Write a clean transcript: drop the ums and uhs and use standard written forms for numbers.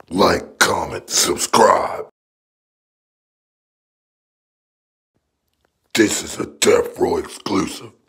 Like, comment, subscribe. This is a Death Row exclusive.